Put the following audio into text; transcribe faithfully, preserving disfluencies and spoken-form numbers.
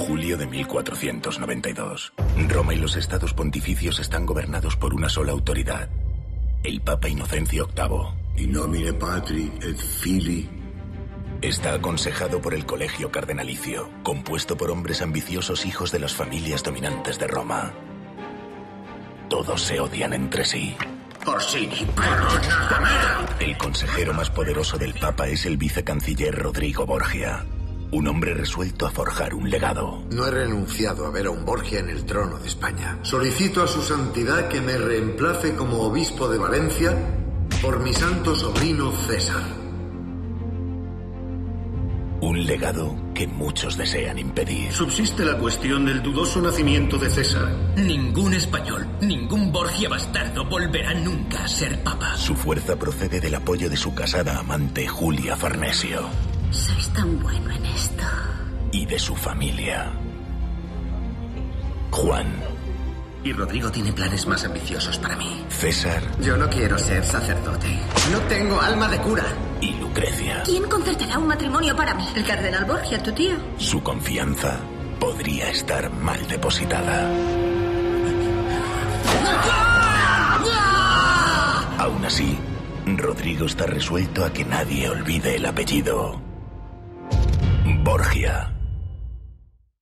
Julio de mil cuatrocientos noventa y dos. Roma y los estados pontificios están gobernados por una sola autoridad. El Papa Inocencio octavo. In nomine Patri et Filii. Está aconsejado por el Colegio Cardenalicio, compuesto por hombres ambiciosos hijos de las familias dominantes de Roma. Todos se odian entre sí. Orsini, pero nada menos. El consejero más poderoso del Papa es el vicecanciller Rodrigo Borgia, un hombre resuelto a forjar un legado. No he renunciado a ver a un Borgia en el trono de España. Solicito a su santidad que me reemplace como obispo de Valencia por mi santo sobrino César. Un legado que muchos desean impedir. Subsiste la cuestión del dudoso nacimiento de César. Ningún español, ningún Borgia bastardo volverá nunca a ser papa. Su fuerza procede del apoyo de su casada amante Julia Farnesio. Sois tan bueno en esto. Y de su familia. Juan. Y Rodrigo tiene planes más ambiciosos para mí. César. Yo no quiero ser sacerdote. No tengo alma de cura. Y Lucrecia. ¿Quién concertará un matrimonio para mí? El cardenal Borgia, tu tío. Su confianza podría estar mal depositada. Aún así, Rodrigo está resuelto a que nadie olvide el apellido Borgia.